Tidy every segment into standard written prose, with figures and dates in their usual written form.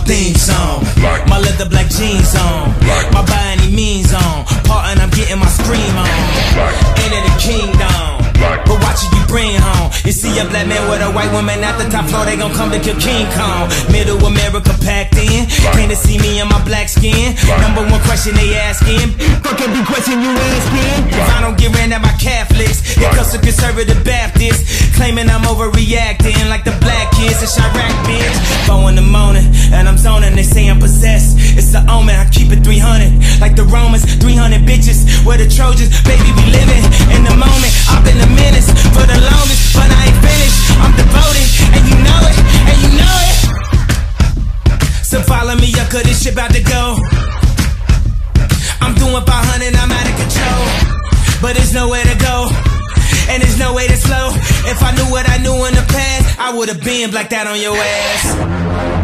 theme song. My leather black jeans on, my by any means on. Partin', I'm getting my scream on. Enter the kingdom, but watch it you bring home. You see a black man with a white woman at the top floor, they gon' come to kill King Kong. Middle America packed in, came to see me in my black skin. Number one question they asking, fuck every question you asking. If I don't get ran at my Catholics, it comes to conservative Baptists, claiming I'm overreacting like the black kids in Chirac, bitch. 4 in the morning, and I'm zoning, they say I'm possessed. It's the omen, I keep it 300, like the Romans, 300 bitches. We're the Trojans, baby, we living in the moment. I've been a menace for the longest, but I ain't finished. I'm devoted, and you know it, and you know it. So follow me up, cause this shit about to go. I'm doing 500, I'm out of control, but there's nowhere to go, and there's no way to slow. If I knew what I knew in the past, I would've been blacked out on your ass.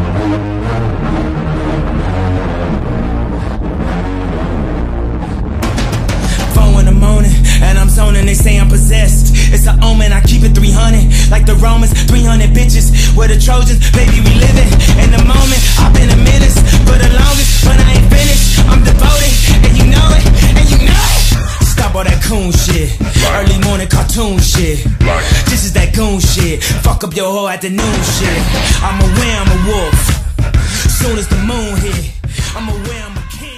4 in the morning, and I'm zoning, they say I'm possessed. It's an omen, I keep it 300, like the Romans, 300 bitches. We're the Trojans, baby, we living in the moment. I've been a menace for the longest, but I ain't finished. I'm devoted, and you know it, and you know it. Stop all that coon shit, early morning cartoon shit. This is that goon shit, fuck up your whole afternoon shit. I'm aware I'm a wolf, soon as the moon hit, I'm aware I'm a king.